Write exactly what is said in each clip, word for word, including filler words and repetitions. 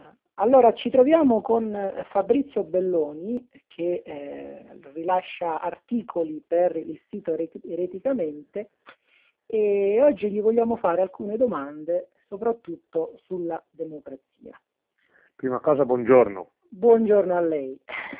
allora ci troviamo con eh, Fabrizio Belloni che eh, rilascia articoli per il sito Ereti- Ereticamente e oggi gli vogliamo fare alcune domande, soprattutto sulla democrazia. Prima cosa, buongiorno. Buongiorno a lei.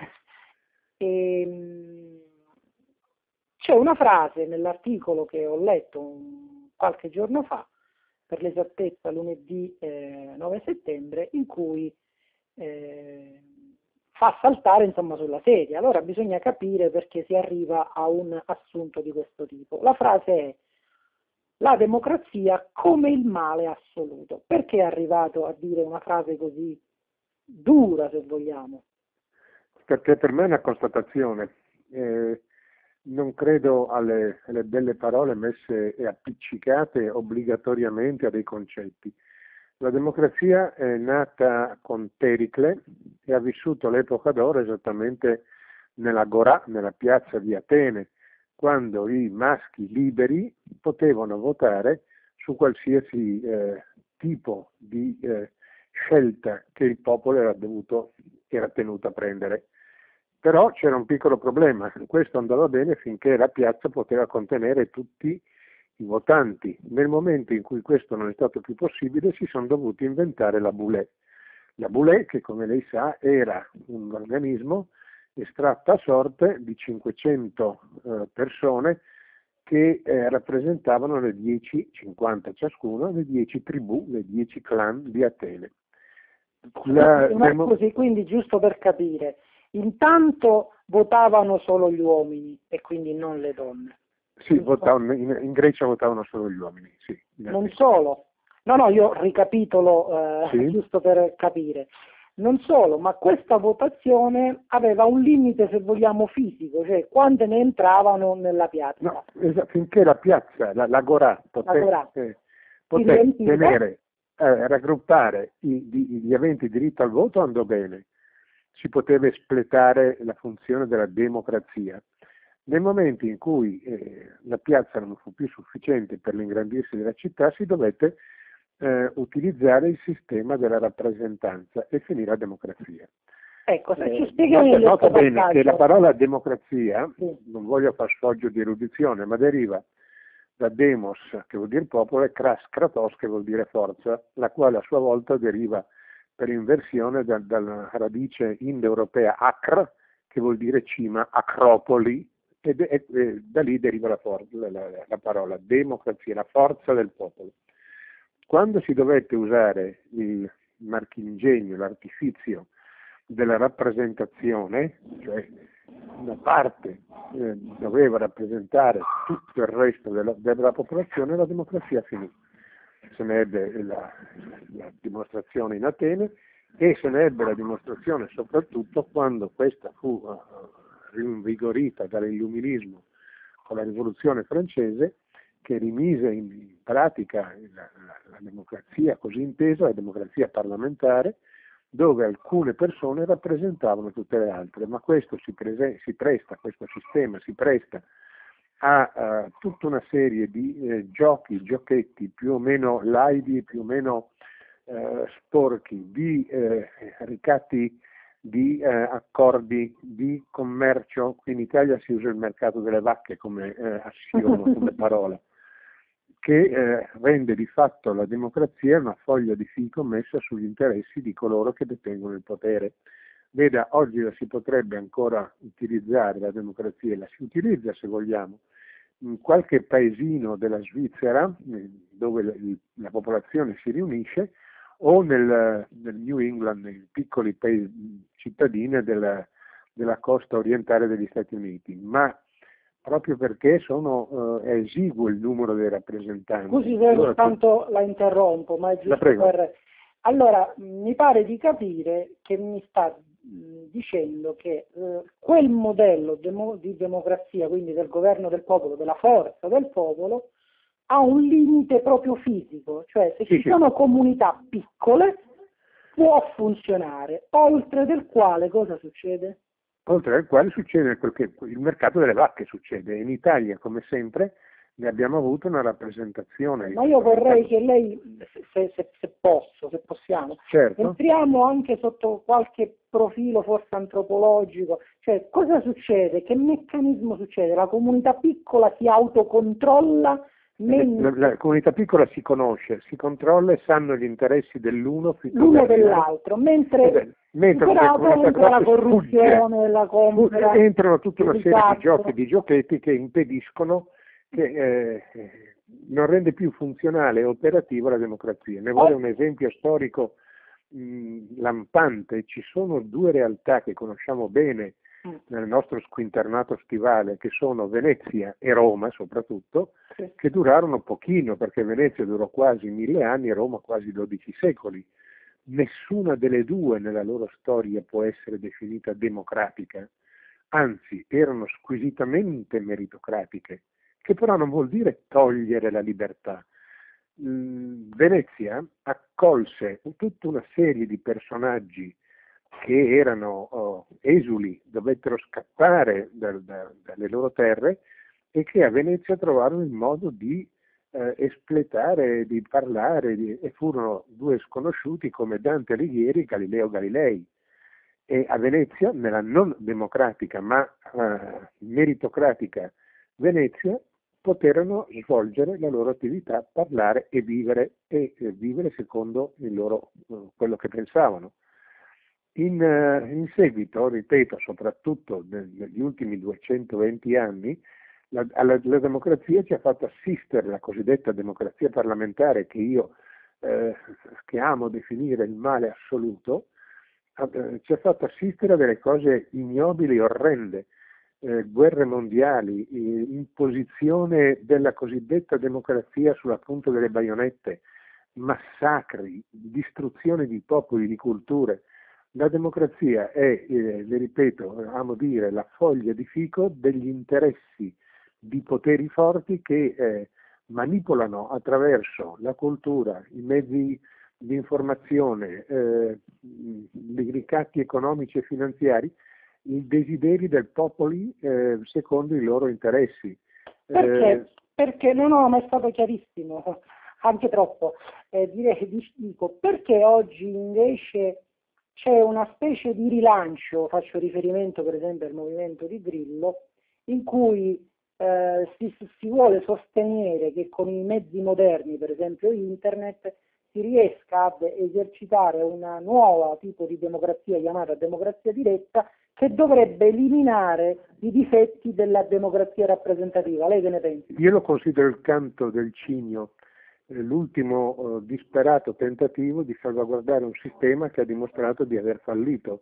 Ehm, C'è una frase nell'articolo che ho letto un- qualche giorno fa, per l'esattezza lunedì eh, nove settembre, in cui eh, fa saltare insomma sulla sedia. Allora bisogna capire perché si arriva a un assunto di questo tipo. La frase è: la democrazia come il male assoluto. Perché è arrivato a dire una frase così dura, se vogliamo? Perché per me è una constatazione. Eh, non credo alle, alle belle parole messe e appiccicate obbligatoriamente a dei concetti. La democrazia è nata con Pericle e ha vissuto l'epoca d'oro esattamente nell'Agorà, nella piazza di Atene, quando i maschi liberi potevano votare su qualsiasi eh, tipo di eh, scelta che il popolo era dovuto, era tenuto a prendere. Però c'era un piccolo problema: questo andava bene finché la piazza poteva contenere tutti i votanti. Nel momento in cui questo non è stato più possibile, si sono dovuti inventare la Boulé. La Boulé, che come lei sa era un organismo estratto a sorte di cinquecento eh, persone che eh, rappresentavano le dieci, cinquanta ciascuno, le dieci tribù, le dieci clan di Atene. La, Ma scusi, quindi giusto per capire, intanto votavano solo gli uomini e quindi non le donne. Sì, votavano, in, in Grecia votavano solo gli uomini, sì. Non solo, no, no, io ricapitolo eh, Sì? giusto per capire. Non solo, ma questa votazione aveva un limite, se vogliamo, fisico, cioè quante ne entravano nella piazza. No, esatto, finché la piazza, la, l'Agorà, potesse, eh, potesse tenere, eh, raggruppare i, di, gli aventi diritto al voto, andò bene. Si poteva espletare la funzione della democrazia. Nel momento in cui eh, la piazza non fu più sufficiente per l'ingrandirsi della città, si dovette eh, utilizzare il sistema della rappresentanza e finì la democrazia. Ecco, se ci Eh, spieghi nota, nota bene passaggio. che la parola democrazia, sì. non voglio far sfoggio di erudizione, ma deriva da demos, che vuol dire popolo, e kras, kratos, che vuol dire forza, la quale a sua volta deriva per inversione da, dalla radice indoeuropea acr, che vuol dire cima, acropoli, e, e, e da lì deriva la, for- la, la, la parola democrazia, la forza del popolo. Quando si dovette usare il marchingegno, l'artifizio della rappresentazione, cioè una parte eh, doveva rappresentare tutto il resto della, della popolazione, la democrazia finì. Se ne ebbe la, la dimostrazione in Atene e se ne ebbe la dimostrazione soprattutto quando questa fu uh, rinvigorita dall'illuminismo con la rivoluzione francese, che rimise in, in pratica la, la, la democrazia così intesa, la democrazia parlamentare, dove alcune persone rappresentavano tutte le altre, ma questo si, prese, si presta, questo sistema si presta a uh, tutta una serie di eh, giochi, giochetti più o meno laidi, più o meno uh, sporchi, di eh, ricatti di eh, accordi di commercio. In Italia si usa il mercato delle vacche come eh, assioma, come parola, che eh, rende di fatto la democrazia una foglia di fico messa sugli interessi di coloro che detengono il potere. Veda, oggi la si potrebbe ancora utilizzare la democrazia, e la si utilizza se vogliamo, in qualche paesino della Svizzera dove la, la popolazione si riunisce, o nel, nel New England, nei piccoli paesi, cittadine della, della costa orientale degli Stati Uniti, ma proprio perché sono, eh, è esiguo il numero dei rappresentanti. Scusi se ogni tanto la interrompo, ma è giusto per... Allora, mi pare di capire che mi sta mh, dicendo che eh, quel modello demo- di democrazia, quindi del governo del popolo, della forza del popolo, ha un limite proprio fisico, cioè se sì, ci sì. sono comunità piccole può funzionare, oltre del quale cosa succede? Oltre al quale succede quel che il mercato delle vacche succede. In Italia, come sempre, ne abbiamo avuto una rappresentazione. Ma io vorrei che lei, se, se, se posso, se possiamo entriamo. Certo. Entriamo anche sotto qualche profilo forse antropologico, cioè cosa succede? Che meccanismo succede? La comunità piccola si autocontrolla. La, la comunità piccola si conosce, si controlla e sanno gli interessi dell'uno l'uno dell'altro, mentre, mentre superato entra la corruzione, la compra, entrano tutta una serie di giochi, di giochetti che impediscono, che eh, non rende più funzionale e operativa la democrazia. Ne vuole un esempio storico mh, lampante. Ci sono due realtà che conosciamo bene nel nostro squinternato stivale, che sono Venezia e Roma soprattutto, sì. che durarono pochino, perché Venezia durò quasi mille anni e Roma quasi dodici secoli. Nessuna delle due nella loro storia può essere definita democratica, anzi erano squisitamente meritocratiche, che però non vuol dire togliere la libertà. Mm, Venezia accolse tutta una serie di personaggi che erano oh, esuli, dovettero scappare da, da, dalle loro terre e che a Venezia trovarono il modo di eh, espletare, di parlare, di, e furono due sconosciuti come Dante Alighieri e Galileo Galilei. E a Venezia, nella non democratica ma eh, meritocratica Venezia, poterono svolgere la loro attività, parlare e vivere, e eh, vivere secondo il loro, eh, quello che pensavano. In, in seguito, ripeto, soprattutto negli ultimi duecentoventi anni, la, alla, la democrazia ci ha fatto assistere, la cosiddetta democrazia parlamentare, che io eh, che amo definire il male assoluto, eh, ci ha fatto assistere a delle cose ignobili, orrende, eh, guerre mondiali, eh, imposizione della cosiddetta democrazia sulla punta delle baionette, massacri, distruzione di popoli, di culture. La democrazia è, eh, le ripeto, amo dire, la foglia di fico degli interessi di poteri forti che eh, manipolano attraverso la cultura, i mezzi di informazione, eh, i ricatti economici e finanziari, i desideri del popolo eh, secondo i loro interessi. Perché? Eh, Perché no, no, ma è stato chiarissimo, anche troppo. Eh, direi, dico, perché oggi invece c'è una specie di rilancio, faccio riferimento per esempio al movimento di Grillo, in cui eh, si, si vuole sostenere che con i mezzi moderni, per esempio internet, si riesca ad esercitare una nuova tipo di democrazia chiamata democrazia diretta, che dovrebbe eliminare i difetti della democrazia rappresentativa. Lei che ne pensa? Io lo considero il canto del cigno, l'ultimo eh, disperato tentativo di salvaguardare un sistema che ha dimostrato di aver fallito.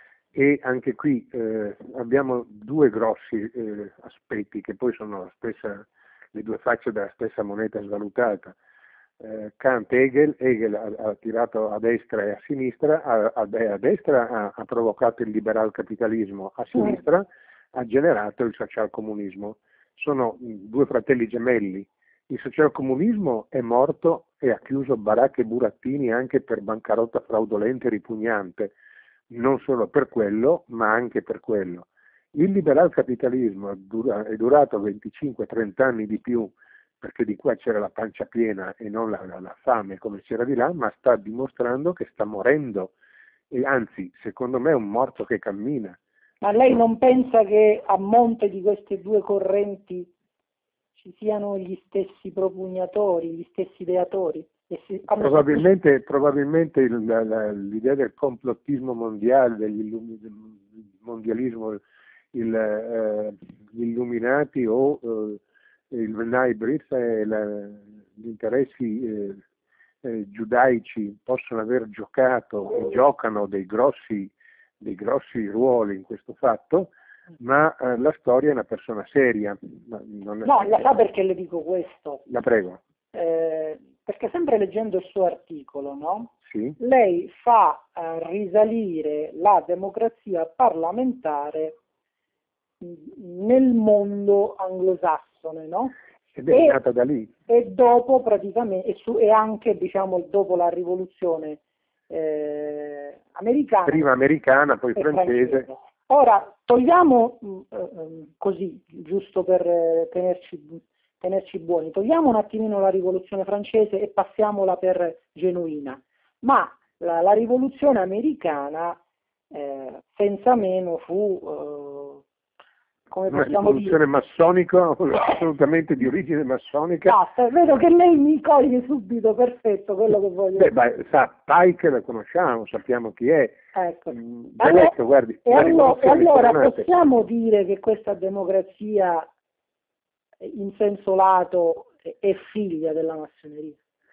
E anche qui eh, abbiamo due grossi eh, aspetti che poi sono la stessa, le due facce della stessa moneta svalutata. Eh, Kant e Hegel, Hegel ha, ha tirato a destra e a sinistra, a, a, a destra ha, ha provocato il liberal capitalismo, a sinistra ha generato il socialcomunismo. Sono due fratelli gemelli. Il socialcomunismo è morto e ha chiuso baracche e burattini anche per bancarotta fraudolenta e ripugnante, non solo per quello, ma anche per quello. Il liberal capitalismo è, dura, è durato venticinque trenta anni di più, perché di qua c'era la pancia piena e non la, la, la fame come c'era di là, ma sta dimostrando che sta morendo, e anzi, secondo me è un morto che cammina. Ma lei non pensa che a monte di queste due correnti ci siano gli stessi propugnatori, gli stessi ideatori? E si, probabilmente probabilmente il, la, la, l'idea del complottismo mondiale, del mondialismo, il, eh, gli illuminati o eh, il Naibrit, eh, gli interessi eh, eh, giudaici possono aver giocato e giocano dei grossi, dei grossi ruoli in questo fatto, ma eh, la storia è una persona seria. Non è no, la sa perché le dico questo? La prego. Eh, perché sempre leggendo il suo articolo, no? Sì. Lei fa eh, risalire la democrazia parlamentare nel mondo anglosassone, no? Ed è nata da lì. E dopo praticamente, e, su, e anche diciamo dopo la rivoluzione eh, americana. Prima americana, poi francese. francese. Ora, togliamo eh, così, giusto per eh, tenerci, tenerci buoni, togliamo un attimino la rivoluzione francese e passiamola per genuina, ma la, la rivoluzione americana eh, senza meno fu, eh, come una possiamo dire, rivoluzione massonica, assolutamente di origine massonica. basta, vedo che lei mi coglie subito, perfetto, quello che voglio Beh, dire. beh, sa, Pike la conosciamo, sappiamo chi è. Ecco. Mm, Allora, detto, guardi, e, la allora, e rivoluzione allora coronate. possiamo dire che questa democrazia in senso lato è figlia della massoneria?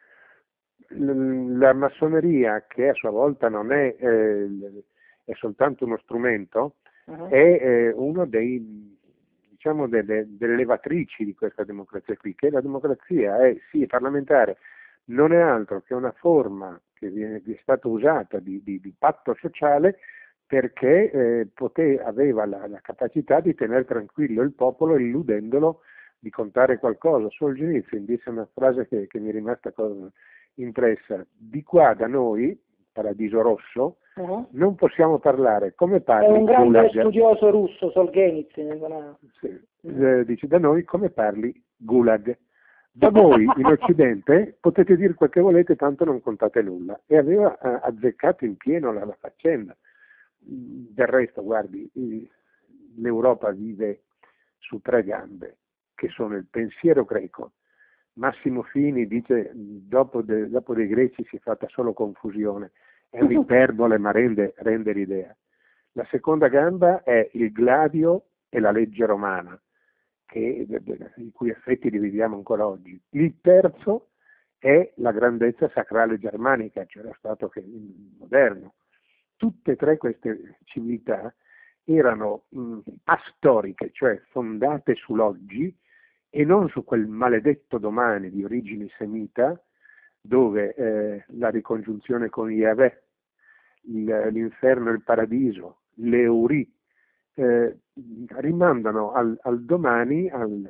La massoneria, che a sua volta non è, eh, è soltanto uno strumento, Uh-huh. è eh, uno dei, diciamo, delle, delle levatrici di questa democrazia qui, che la democrazia è sì parlamentare, non è altro che una forma che viene, che è stata usata di, di, di patto sociale perché eh, poté, aveva la, la capacità di tenere tranquillo il popolo illudendolo di contare qualcosa. Solzhenitsyn disse una frase che, che mi è rimasta impressa: di qua da noi, Paradiso Rosso, uh-huh, non possiamo parlare. Come parli? È un grande Gulag. studioso russo, Solzhenitsyn. Una... Sì. Eh, dice, da noi come parli? Gulag. Da voi in Occidente potete dire quel che volete, tanto non contate nulla. E aveva eh, azzeccato in pieno la, la faccenda. Del resto, guardi, l'Europa vive su tre gambe, che sono il pensiero greco. Massimo Fini dice, dopo, de, dopo dei greci si è fatta solo confusione, è un'iperbole ma rende, rende l'idea. La seconda gamba è il gladio e la legge romana, che, i cui effetti li viviamo ancora oggi. Il terzo è la grandezza sacrale germanica, cioè lo Stato che, moderno. Tutte e tre queste civiltà erano mh, astoriche, cioè fondate sull'oggi e non su quel maledetto domani di origine semita, dove eh, la ricongiunzione con Yahweh, il, l'inferno e il paradiso, l'Euri, eh, rimandano al, al domani, al,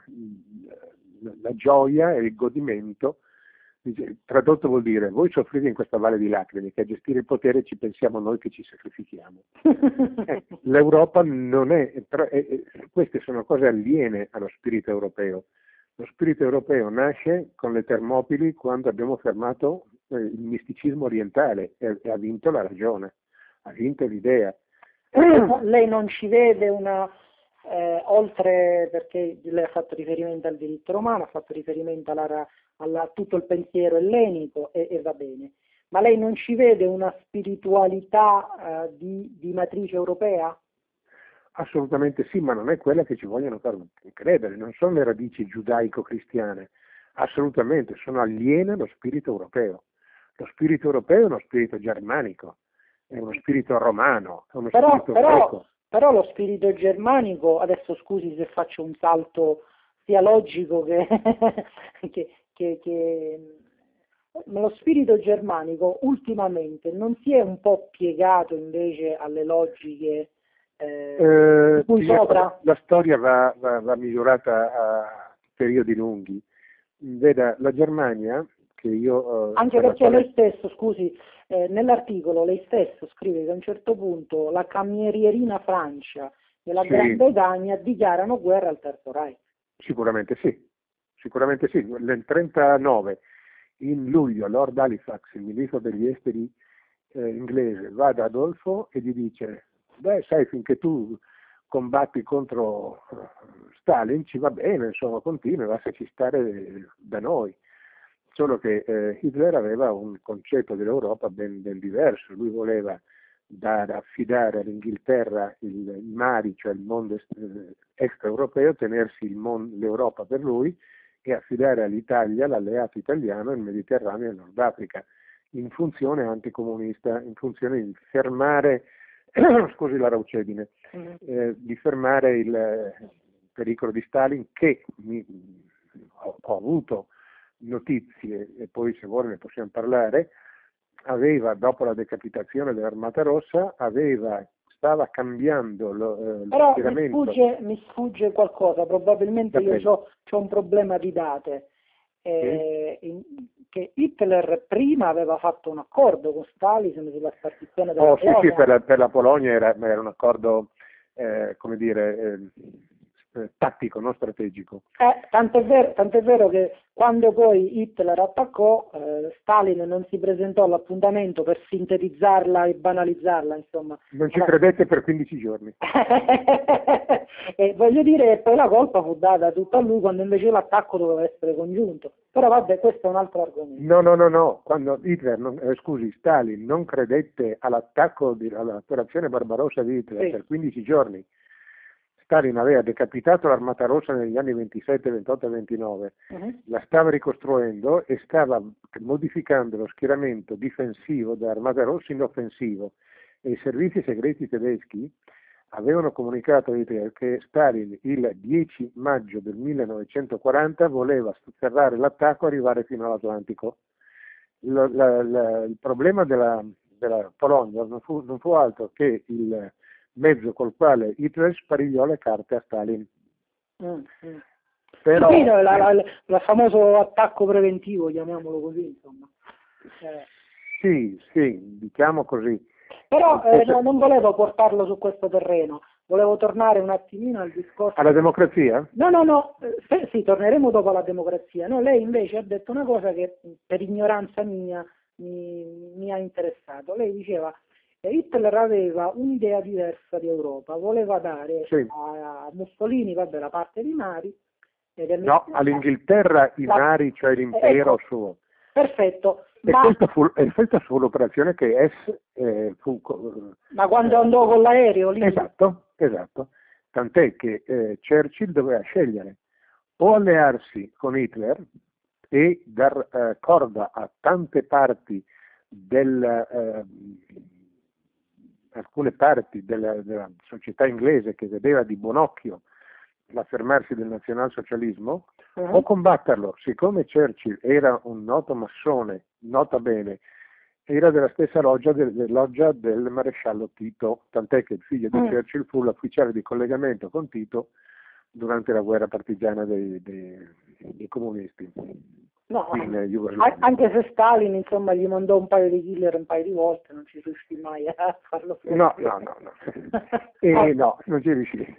la gioia e il godimento. Tradotto vuol dire: voi soffrite in questa valle di lacrime, che a gestire il potere ci pensiamo noi che ci sacrifichiamo. eh, L'Europa non è, però, eh, queste sono cose aliene allo spirito europeo. Lo spirito europeo nasce con le Termopili, quando abbiamo fermato eh, il misticismo orientale, e, e ha vinto la ragione, ha vinto l'idea. Lei non ci vede una, eh, oltre, perché lei ha fatto riferimento al diritto romano, ha fatto riferimento alla, alla, a tutto il pensiero ellenico e, e va bene, ma lei non ci vede una spiritualità eh, di, di matrice europea? Assolutamente sì, ma non è quella che ci vogliono far credere, non sono le radici giudaico-cristiane, assolutamente, sono aliene allo spirito europeo. Lo spirito europeo è uno spirito germanico, è uno spirito romano, è uno però, spirito però, greco. Però lo spirito germanico, adesso scusi se faccio un salto sia logico che, che, che, che... ma lo spirito germanico ultimamente non si è un po' piegato invece alle logiche eh, eh, cui sopra? La storia va, va, va misurata a periodi lunghi. Veda, la Germania, che io... Eh, Anche perché quale... lei stesso, scusi, eh, nell'articolo lei stesso scrive che a un certo punto la camierierina Francia e la sì. Gran Bretagna dichiarano guerra al Terzo Reich. Sicuramente sì, sicuramente sì. Nel trentanove, in luglio, Lord Halifax, il ministro degli esteri eh, inglese, va da Adolfo e gli dice: beh, sai, finché tu combatti contro Stalin ci va bene, insomma, continua, lasciaci stare da noi. Solo che eh, Hitler aveva un concetto dell'Europa ben, ben diverso. Lui voleva dare, affidare all'Inghilterra il, il mari, cioè il mondo est- extraeuropeo, tenersi il mon- l'Europa per lui, e affidare all'Italia, l'alleato italiano, il Mediterraneo e il Nord Africa, in funzione anticomunista, in funzione di fermare, scusi la raucedine, eh, di fermare il, il pericolo di Stalin, che mi, ho, ho avuto notizie, e poi se vuole ne possiamo parlare, aveva, dopo la decapitazione dell'Armata Rossa, aveva, stava cambiando lo, eh, Però mi sfugge, mi sfugge qualcosa, probabilmente io ho un problema di date, eh, sì. in, che Hitler prima aveva fatto un accordo con Stalin sulla spartizione della oh, Polonia. Sì, sì, per la, per la Polonia era, era un accordo, eh, come dire, eh, eh, tattico, non strategico. Eh, tant'è vero, tant'è vero che quando poi Hitler attaccò, eh, Stalin non si presentò all'appuntamento per sintetizzarla e banalizzarla, insomma. Non ci credette per quindici giorni. E voglio dire, poi la colpa fu data tutta a lui quando invece l'attacco doveva essere congiunto. Però vabbè, questo è un altro argomento. No, no, no, no, quando Hitler, non, eh, scusi, Stalin non credette all'attacco, di, all'operazione Barbarossa di Hitler Sì. per quindici giorni, Stalin aveva decapitato l'Armata Rossa negli anni ventisette, ventotto e ventinove, Uh-huh. la stava ricostruendo e stava modificando lo schieramento difensivo dell'Armata Rossa in offensivo, e i servizi segreti tedeschi avevano comunicato a Hitler che Stalin il dieci maggio del millenovecentoquaranta voleva sferrare l'attacco e arrivare fino all'Atlantico. La, la, la, il problema della, della Polonia non fu, non fu altro che il mezzo col quale Hitler sparigliò le carte a Stalin. Mm, mm. Però, sì, no, la, la, la, il famoso attacco preventivo, chiamiamolo così, insomma. Eh. Sì, sì, diciamo così. Però eh, no, non volevo portarlo su questo terreno, volevo tornare un attimino al discorso... Alla democrazia? No, no, no, eh, sì, torneremo dopo alla democrazia. No, lei invece ha detto una cosa che per ignoranza mia mi, mi ha interessato. Lei diceva che Hitler aveva un'idea diversa di Europa, voleva dare sì. a Mussolini, vabbè, la parte di mari. No, all'Inghilterra i la... mari, cioè l'impero ecco, suo. Perfetto. E ma... questa fu, e questa fu l'operazione che S eh, fu... Ma quando eh, andò con l'aereo lì? Esatto, esatto. Tant'è che eh, Churchill doveva scegliere o allearsi con Hitler e dar eh, corda a tante parti del... Eh, alcune parti della, della società inglese che vedeva di buon occhio l'affermarsi del nazionalsocialismo, uh-huh. o combatterlo. Siccome Churchill era un noto massone, nota bene, era della stessa loggia del, del, loggia del maresciallo Tito, tant'è che il figlio di uh-huh. Churchill fu l'ufficiale di collegamento con Tito durante la guerra partigiana dei, dei, dei comunisti. No, anche se Stalin insomma gli mandò un paio di killer un paio di volte, non ci riuscì mai a farlo fuori. No, no, no, no. E no, non ci riuscì.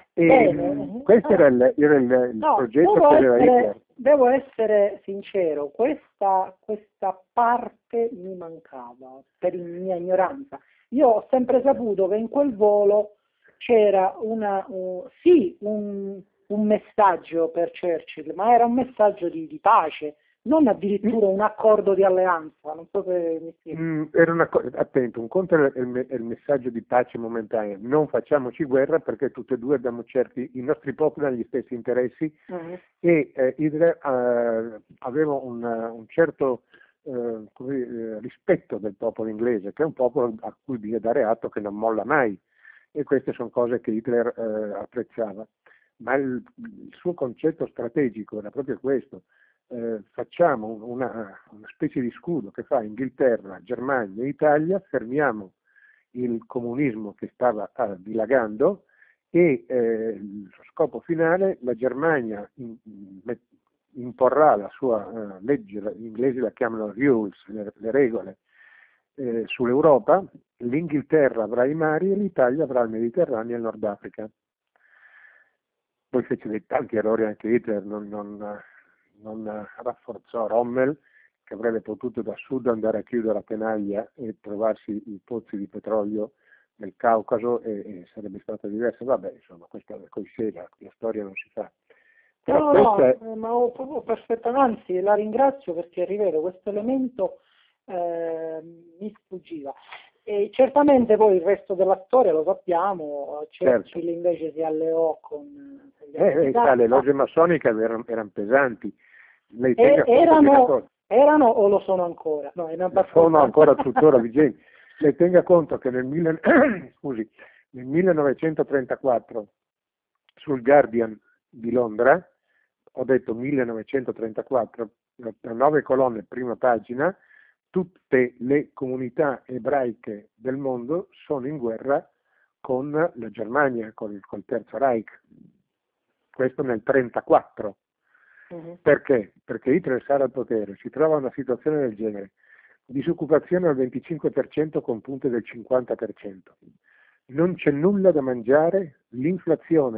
E questo era il, era il, il no, progetto che aveva Hitler. Devo essere sincero, questa, questa parte mi mancava per mia ignoranza. Io ho sempre saputo che in quel volo c'era una, uh, sì, un un messaggio per Churchill, ma era un messaggio di, di pace, non addirittura un accordo di alleanza. Non so se mi spiego. Mm, era una co- attento, un conto è il, il messaggio di pace momentanea, non facciamoci guerra perché tutti e due abbiamo certi, i nostri popoli hanno gli stessi interessi, uh-huh. e eh, Hitler eh, aveva un, un certo eh, così, eh, rispetto del popolo inglese, che è un popolo a cui bisogna dare atto che non molla mai, e queste sono cose che Hitler eh, apprezzava. Ma il, il suo concetto strategico era proprio questo: eh, facciamo una, una specie di scudo che fa Inghilterra, Germania e Italia, fermiamo il comunismo che stava eh, dilagando, e eh, il scopo finale, la Germania in, in, imporrà la sua eh, legge, gli inglesi la chiamano rules, le, le regole, eh, sull'Europa, l'Inghilterra avrà i mari e l'Italia avrà il Mediterraneo e il Nord Africa. Poi fece dei tanti errori anche Hitler, non, non, non rafforzò Rommel, che avrebbe potuto da sud andare a chiudere la tenaglia e trovarsi i pozzi di petrolio nel Caucaso, e, e sarebbe stata diversa. Vabbè, insomma, questa così la, la storia non si fa. Però no, no, è... ma ho proprio perfettamente, anzi la ringrazio perché, ripeto, questo elemento eh, mi sfuggiva. E certamente poi il resto della storia lo sappiamo, Churchill certo. invece si alleò con gli eh, eh, le logge massoniche erano, erano pesanti. Lei e, erano, erano o lo sono ancora? No, sono ancora tuttora vigenti. Lei tenga conto che nel, mille, scusi, nel millenovecentotrentaquattro sul Guardian di Londra, ho detto millenovecentotrentaquattro, nove colonne, prima pagina, tutte le comunità ebraiche del mondo sono in guerra con la Germania, col, col Terzo Reich. Questo nel trentaquattro. Uh-huh. Perché? Perché Hitler sarà al potere, si trova in una situazione del genere: disoccupazione al venticinque per cento con punte del cinquanta per cento. Non c'è nulla da mangiare, l'inflazione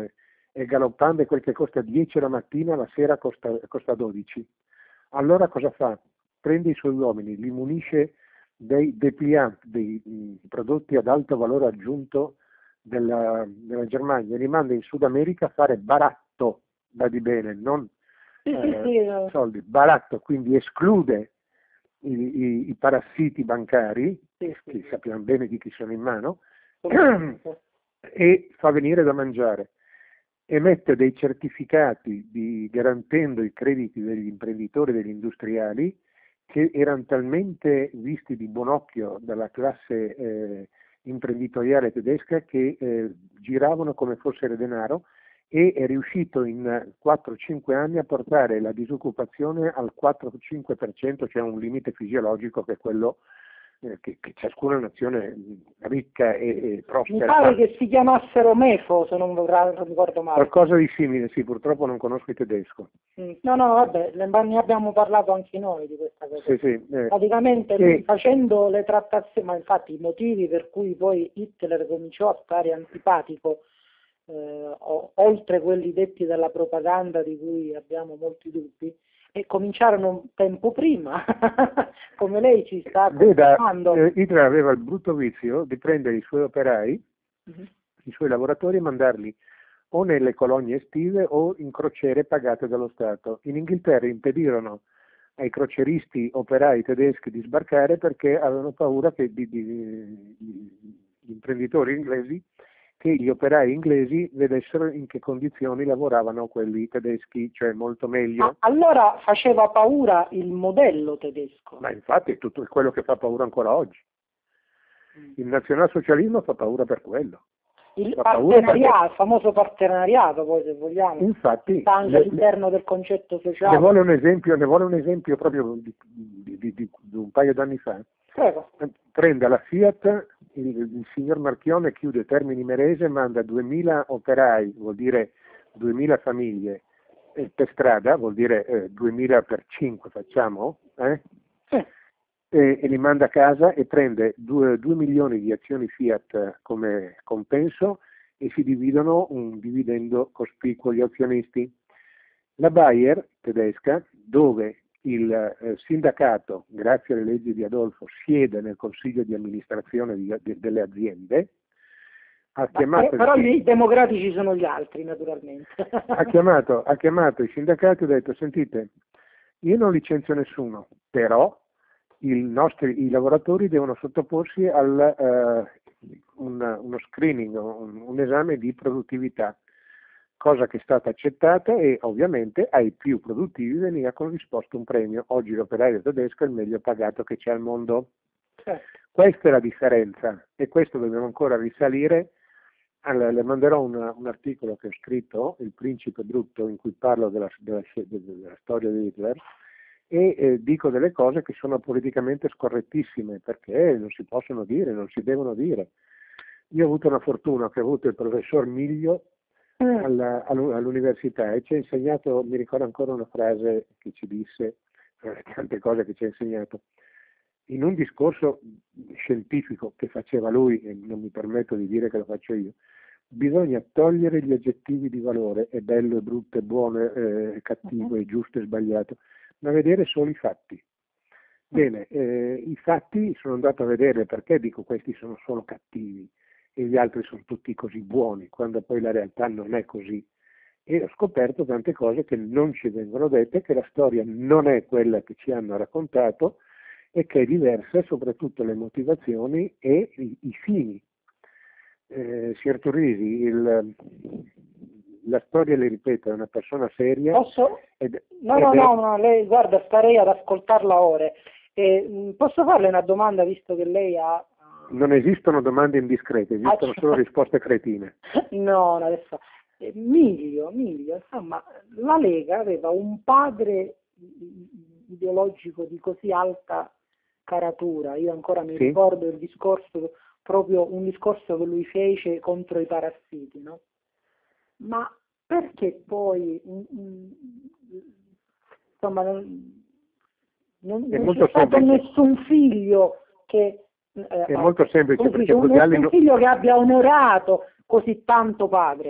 è galoppante, quel che costa dieci la mattina, la sera costa, costa dodici. Allora cosa fa? Prende i suoi uomini, li munisce dei dépliant, dei mh, prodotti ad alto valore aggiunto della, della Germania, li manda in Sud America a fare baratto, da di bene, non Sì, sì, eh, sì, eh, soldi, baratto, quindi esclude i, i, i parassiti bancari, sì, che sì, sappiamo bene di chi sono in mano, assolutamente. e fa venire da mangiare. Emette dei certificati di, garantendo i crediti degli imprenditori e degli industriali che erano talmente visti di buon occhio dalla classe eh, imprenditoriale tedesca che eh, giravano come fossero denaro, e è riuscito in quattro cinque anni a portare la disoccupazione al quattro cinque per cento, cioè un limite fisiologico che è quello eh, che, che ciascuna nazione ricca e, e Mi prospera pare ha. che si chiamassero MEFO, se non vorrà- non ricordo male. Qualcosa di simile, sì, purtroppo non conosco il tedesco. Mm. No, no, vabbè, ne ne abbiamo parlato anche noi di questa cosa. Sì, sì, eh. Praticamente lui, E- facendo le trattazioni, ma infatti i motivi per cui poi Hitler cominciò a stare antipatico, eh, o- oltre quelli detti dalla propaganda di cui abbiamo molti dubbi, e cominciarono un tempo prima, come lei ci sta Veda, confermando. eh, Hitler aveva il brutto vizio di prendere i suoi operai, Mhm. i suoi lavoratori, e mandarli o nelle colonie estive o in crociere pagate dallo Stato. In Inghilterra impedirono ai crocieristi operai tedeschi di sbarcare perché avevano paura che di, di, gli imprenditori inglesi, che gli operai inglesi vedessero in che condizioni lavoravano quelli tedeschi, cioè molto Ah, meglio. allora faceva paura il modello tedesco. Ma infatti è tutto quello che fa paura ancora oggi. Mm. Il nazionalsocialismo fa paura per quello. Il Fa paura perché, partenariato, il famoso partenariato, poi se vogliamo, infatti, sta anche le, le, all'interno del concetto ne sociale. vuole un esempio, ne vuole un esempio proprio di, di, di, di, di un paio d'anni fa. Prego. Prende la Fiat, il, il signor Marchione chiude Termini Imerese, manda duemila operai, vuol dire duemila famiglie, eh, per strada, vuol dire eh, duemila per cinque facciamo, eh? Sì. E, e li manda a casa e prende due milioni di azioni Fiat come compenso e si dividono un dividendo cospicuo gli azionisti. La Bayer tedesca, dove il eh, sindacato, grazie alle leggi di Adolfo, siede nel consiglio di amministrazione di, de, delle aziende, ha chiamato, Però i democratici sono gli altri, naturalmente. ha chiamato, ha chiamato i sindacati e ha detto: sentite, io non licenzio nessuno, però i nostri i lavoratori devono sottoporsi al uh, un, uno screening, un, un esame di produttività, cosa che è stata accettata, e ovviamente ai più produttivi veniva corrisposto un premio. Oggi l'operaio tedesco è il meglio pagato che c'è al mondo. Certo. Questa è la differenza, e questo dobbiamo ancora risalire. Allora, le manderò una, un articolo che ho scritto, Il principe brutto, in cui parlo della, della, della storia di Hitler, e eh, dico delle cose che sono politicamente scorrettissime, perché non si possono dire, non si devono dire. Io ho avuto una fortuna che ho avuto il professor Miglio alla, all'università, e ci ha insegnato, mi ricordo ancora una frase che ci disse, tra le tante cose che ci ha insegnato, in un discorso scientifico che faceva lui, e non mi permetto di dire che lo faccio io: bisogna togliere gli aggettivi di valore, è bello, è brutto, è buono, è cattivo, è giusto, è sbagliato, ma vedere solo i fatti. Bene, eh, i fatti sono andato a vedere, perché dico questi sono solo cattivi e gli altri sono tutti così buoni, quando poi la realtà non è così. E ho scoperto tante cose che non ci vengono dette, che la storia non è quella che ci hanno raccontato, e che è diversa, soprattutto le motivazioni e i, i fini. Eh, signor Turrisi, il, la storia, le ripeto, è una persona seria. Posso? Ed, No, ed no, è... no, no, lei guarda, starei ad ascoltarla ore. Eh, mh, posso farle una domanda, visto che lei ha... Non esistono domande indiscrete, esistono solo risposte cretine. No, no, adesso... Eh, Miglio, Miglio, insomma, la Lega aveva un padre ideologico di così alta caratura. Io ancora mi Sì. ricordo il discorso, proprio un discorso che lui fece contro i parassiti, no? Ma perché poi, mm, mm, insomma, non, non, È non molto c'è stato semplice. nessun figlio che eh, È molto semplice, come perché dice, un, Bugalli nessun no- figlio che abbia onorato così tanto padre.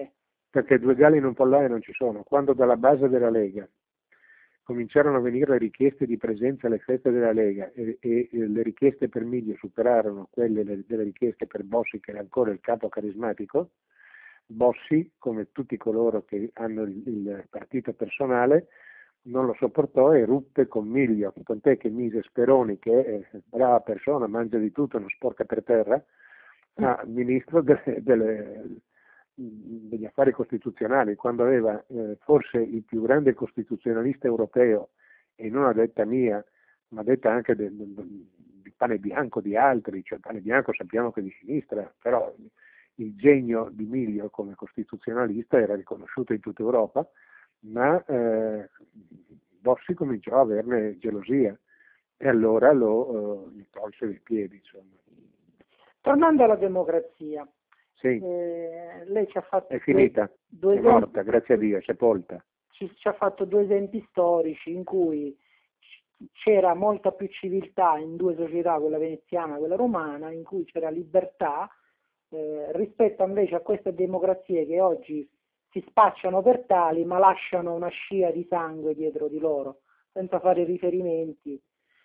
perché due galli in un pollaio non ci sono. Quando dalla base della Lega cominciarono a venire le richieste di presenza alle feste della Lega e, e, e le richieste per Miglio superarono quelle le, delle richieste per Bossi, che era ancora il capo carismatico, Bossi, come tutti coloro che hanno il, il partito personale, non lo sopportò e ruppe con Miglio, tant'è che mise Speroni, che è brava persona, mangia di tutto, non sporca per terra, a ministro delle, delle, degli affari costituzionali, quando aveva eh, forse il più grande costituzionalista europeo, e non a detta mia, ma detta anche del, del, del pane bianco di altri, cioè il pane bianco sappiamo che è di sinistra, però il genio di Miglio come costituzionalista era riconosciuto in tutta Europa, ma eh, Bossi cominciò a averne gelosia e allora lo eh, gli tolse dai piedi, insomma. Tornando alla democrazia, sì. eh, lei ci ha fatto è finita, due, due è morta, grazie a Dio, è sepolta. Ci, ci ha fatto due esempi storici in cui c'era molta più civiltà in due società, quella veneziana e quella romana, in cui c'era libertà, eh, rispetto invece a queste democrazie che oggi si spacciano per tali ma lasciano una scia di sangue dietro di loro, senza fare riferimenti,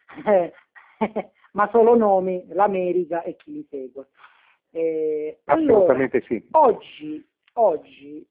ma solo nomi, l'America e chi li segue. Eh, Assolutamente allora, sì. Oggi, oggi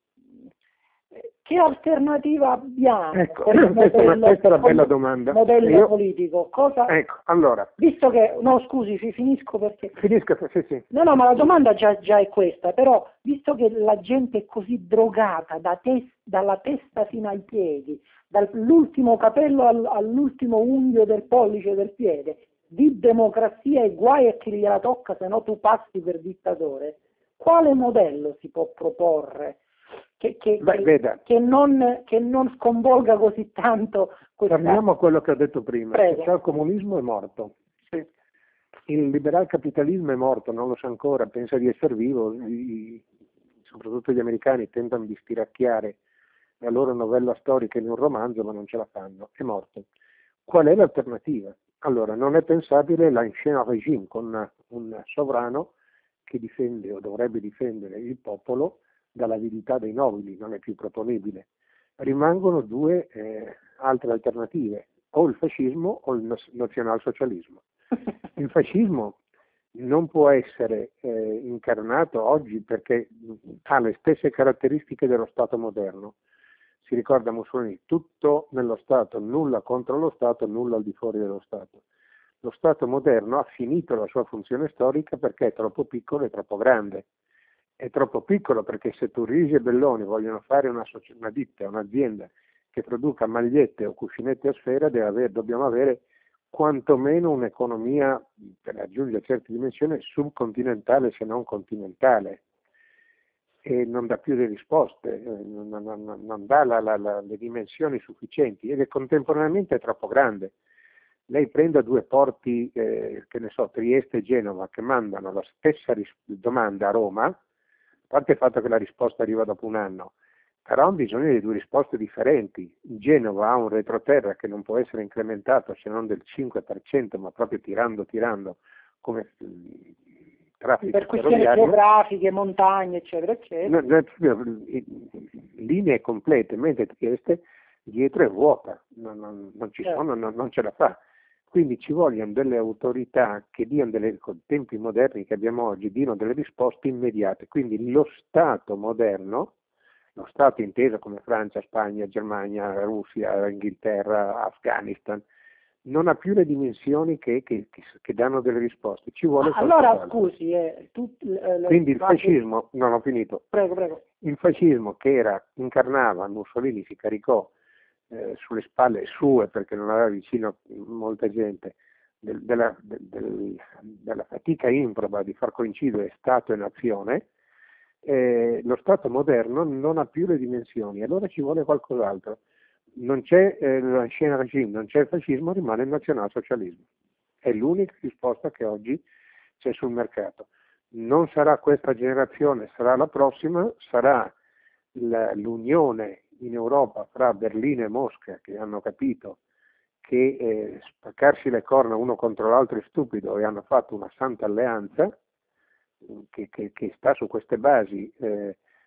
che alternativa abbiamo? Ecco, questa, modello, questa è una bella domanda. Modello Io, politico. Cosa... Ecco, allora. Visto che, no scusi, finisco perché... Finisca, sì, sì. No, no, ma la domanda già, già è questa, però, visto che la gente è così drogata da tes, dalla testa fino ai piedi, dall'ultimo capello al, all'ultimo unghio del pollice del piede, di democrazia e guai a chi gliela tocca, se no tu passi per dittatore, quale modello si può proporre? Che, che, Beh, veda, che, non, che non sconvolga così tanto questa... Torniamo a quello che ho detto prima. Prego. Il comunismo è morto. Sì. Il liberal capitalismo è morto, non lo sa ancora, pensa di essere vivo. I, soprattutto gli americani tentano di stiracchiare la loro novella storica in un romanzo, ma non ce la fanno. È morto. Qual è l'alternativa? Allora, non è pensabile l'ancien régime con un sovrano che difende o dovrebbe difendere il popolo dall'avidità dei nobili, non è più proponibile. Rimangono due eh, altre alternative, o il fascismo o il nazionalsocialismo. Il fascismo non può essere eh, incarnato oggi perché ha le stesse caratteristiche dello Stato moderno. Si ricorda Mussolini, tutto nello Stato, nulla contro lo Stato, nulla al di fuori dello Stato. Lo Stato moderno ha finito la sua funzione storica perché è troppo piccolo e troppo grande. È troppo piccolo perché se Turrisi e Belloni vogliono fare una, una ditta, un'azienda che produca magliette o cuscinetti a sfera, deve avere, dobbiamo avere quantomeno un'economia, per raggiungere certe dimensioni, subcontinentale se non continentale. E non dà più le risposte, non, non, non dà la, la, la, le dimensioni sufficienti ed è contemporaneamente troppo grande. Lei prenda due porti, eh, che ne so, Trieste e Genova, che mandano la stessa ris- domanda a Roma, a parte il fatto che la risposta arriva dopo un anno, però hanno bisogno di due risposte differenti. Genova ha un retroterra che non può essere incrementato se non del cinque per cento, ma proprio tirando, tirando, come traffico per questioni ferroviario. geografiche, montagne, eccetera, eccetera. No, no, linee complete, mentre Trieste dietro è vuota, non, non, non ci sono, non, non ce la fa. Quindi ci vogliono delle autorità che diano delle, con i tempi moderni che abbiamo oggi, diano delle risposte immediate. Quindi lo Stato moderno, lo Stato inteso come Francia, Spagna, Germania, Russia, Inghilterra, Afghanistan, non ha più le dimensioni che, che, che, che danno delle risposte. Ci vuole ah, allora altro. scusi, eh, tu, eh, quindi il fascismo, non ho finito. Prego, prego. Il fascismo che era, incarnava, Mussolini si caricò eh, sulle spalle sue, perché non aveva vicino molta gente, del, della, del, del, della fatica improba di far coincidere Stato e nazione. Eh, lo Stato moderno non ha più le dimensioni, allora ci vuole qualcos'altro. Non c'è eh, l'ancien regime, non c'è il fascismo, rimane il nazionalsocialismo. È l'unica risposta che oggi c'è sul mercato. Non sarà questa generazione, sarà la prossima, sarà la, l'unione in Europa fra Berlino e Mosca, che hanno capito che eh, spaccarsi le corna uno contro l'altro è stupido e hanno fatto una santa alleanza che, che, che sta su queste basi eh,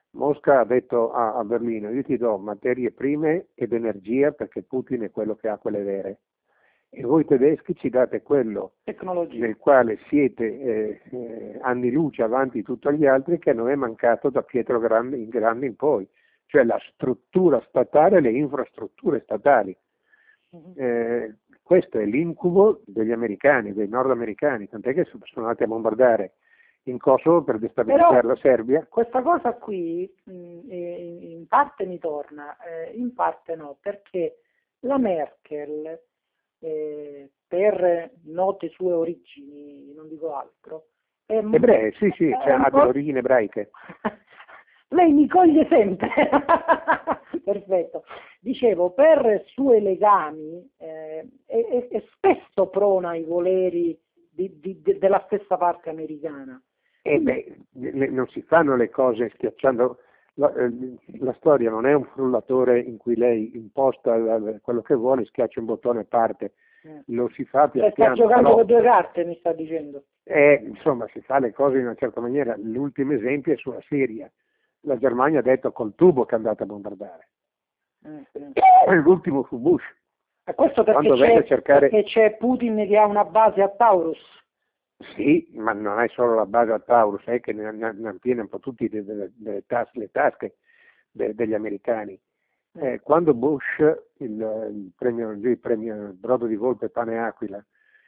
Mosca ha detto a, a Berlino: io ti do materie prime ed energia perché Putin è quello che ha quelle vere, e voi tedeschi ci date quello Tecnologia. nel quale siete eh, eh, anni luce avanti tutti gli altri, che non è mancato da Pietro Grande in, Grande in poi, cioè la struttura statale, le infrastrutture statali. Mhm. Eh, questo è l'incubo degli americani, dei nordamericani, tant'è che sono andati a bombardare in Kosovo per destabilizzare Però la Serbia. questa cosa qui mh, eh, in parte mi torna, eh, in parte no, perché la Merkel, eh, per note sue origini, non dico altro, è, m- Ebrei, sì, sì, è cioè, un ha delle po'... origini ebraiche. Lei mi coglie sempre. Perfetto. Dicevo, per suoi legami eh, è, è- è spesso prona ai voleri di- di- de- della stessa parte americana. E beh, le- non si fanno le cose schiacciando. La, eh, la storia non è un frullatore in cui lei imposta la- quello che vuole, schiaccia un bottone e parte. Eh. Lo si fa Cioè, pian sta piano, giocando però con due carte, mi sta dicendo. eh, insomma si fa le cose in una certa maniera. L'ultimo esempio è sulla Siria. La Germania ha detto col tubo che è andata a bombardare. Eh, eh. L'ultimo fu Bush, E questo perché quando venne a c'è, cercare. perché c'è Putin che ha una base a Taurus. Sì, ma non è solo la base a Taurus, è che ne, ne, ne piena un po' tutti de, de, de tas- le tasche de, degli americani. Eh. Eh, quando Bush, il, il premio, il premio Brodo di Volpe Pane e Aquila,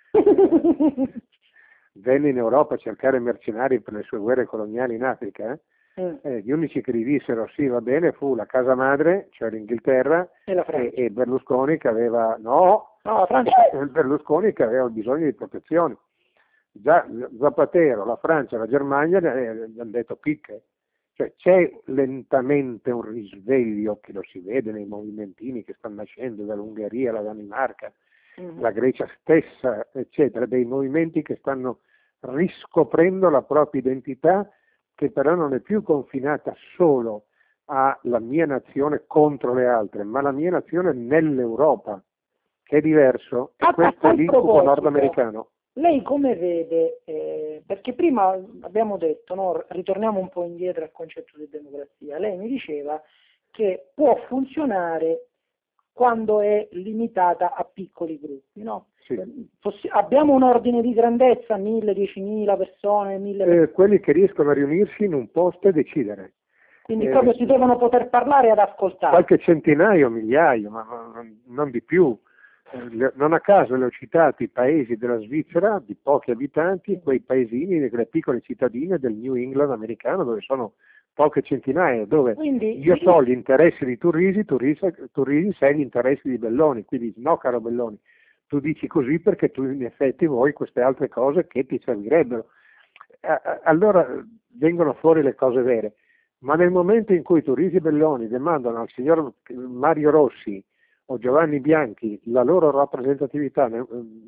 eh, venne in Europa a cercare mercenari per le sue guerre coloniali in Africa, eh, eh, gli unici che gli dissero sì, va bene, fu la casa madre, cioè l'Inghilterra, E la e, Francia. e Berlusconi che aveva, no, No, la Francia. Berlusconi che aveva bisogno di protezione. Già Zapatero, la Francia, la Germania eh, hanno detto picche. Cioè c'è lentamente un risveglio che lo si vede nei movimentini che stanno nascendo dall'Ungheria alla Danimarca, Mhm. la Grecia stessa, eccetera, dei movimenti che stanno riscoprendo la propria identità, che però non è più confinata solo alla mia nazione contro le altre, ma la mia nazione nell'Europa, che è diverso, e A, a questo è tal l'incubo proposito, nordamericano. lei come vede, eh, perché prima abbiamo detto, no, ritorniamo un po' indietro al concetto di democrazia, lei mi diceva che può funzionare quando è limitata a piccoli gruppi, no? Sì. Possi- abbiamo un ordine di grandezza, mille, diecimila persone, mille persone, Eh, quelli che riescono a riunirsi in un posto e decidere. quindi Eh, proprio si devono poter parlare ed ascoltare. qualche centinaio, migliaio, ma non, non di più. Eh, le- non a caso le ho citato i paesi della Svizzera di pochi abitanti, quei paesini, quelle piccole cittadine del New England americano, dove sono poche centinaia, dove Quindi io so gli interessi di Turrisi, Turrisi, Turrisi sai gli interessi di Belloni, quindi no, caro Belloni, tu dici così perché tu in effetti vuoi queste altre cose che ti servirebbero. Eh, eh, allora vengono fuori le cose vere. Ma nel momento in cui Turrisi e Belloni demandano al signor Mario Rossi o Giovanni Bianchi la loro rappresentatività, eh,